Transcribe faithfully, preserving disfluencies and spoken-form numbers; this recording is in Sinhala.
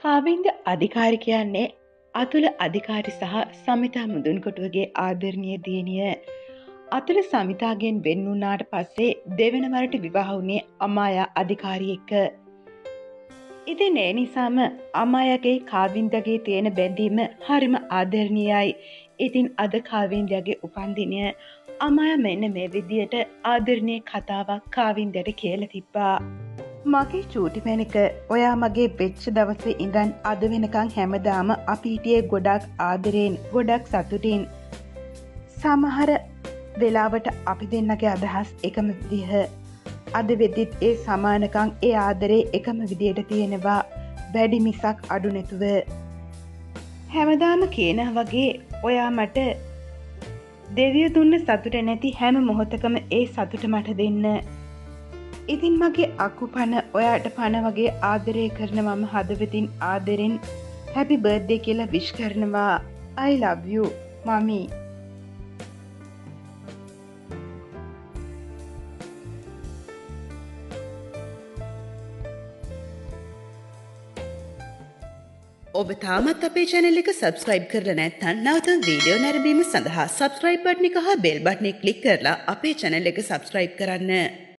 කාවින්ද අධිකාරි කියන්නේ අතුල අධිකාරි සහ සමිතා මුදුන්කොටුවගේ ආදරණීය දියණිය. අතුල සමිතාගෙන් වෙන් වුණාට පස්සේ දෙවන වරට විවාහ වුණේ අමායා අධිකාරි එක්ක. ඉතින් ඒ නිසාම අමායාගේ කාවින්දගේ තියෙන බැඳීම හරිම ආදරණීයයි. ඉතින් අද කාවින්දගේ උපන්දිනය අමායා මෙන්න මේ විදියට ආදරණීය කතාවක් කාවින්දට කියලා තිබ්බා. මගේ චූටි මැනික, ඔයා මගේ වෙච්ච දවසේ ඉඳන් අද වෙනකං හැමදාම අපි හිටියේ ගොඩක් ආදරයෙන්, ගොඩක් සතුටින්. සමහර වෙලාවට අපි දෙන්නගේ අදහස් එකම විදිහ. අද වෙද්දිත් ඒ සමානකම්, ඒ ආදරේ එකම විදියට තියෙනවා, වැඩි මිසක් අඩු නැතුව. හැමදාම කියනා වගේ ඔයා මට දෙවිය දුන්න සතුට නැති හැම මොහොතකම ඒ සතුට මට දෙන්න. ඉතින් මගේ අකු පන ඔයාට පන වගේ ආදරය කරන මම හදවතින් ආදරෙන් හැපි බර්ත්ඩේ කියලා විශ් කරනවා. I love you මමි. ඔබ තාමත් අපේ channel එක subscribe කරලා නැත්නම් නැවත වීඩියෝ නැරඹීම සඳහා subscribe button එක හා bell button එක click කරලා අපේ channel එක subscribe කරන්න.